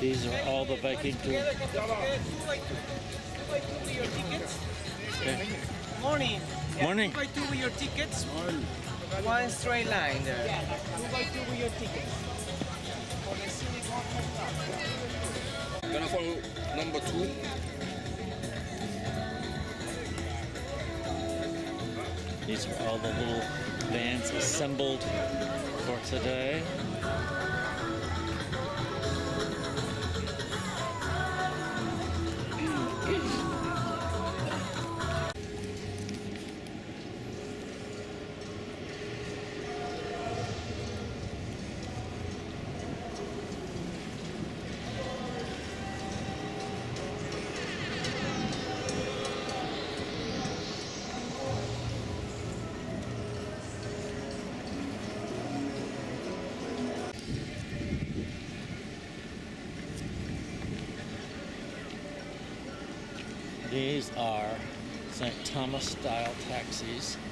These are all the Viking tours. Okay. Morning. Morning. 2 by 2 with your tickets. One straight line there. 2 by 2 with your tickets. Gonna follow number 2. These are all the little vans assembled for today. These are St. Thomas style taxis.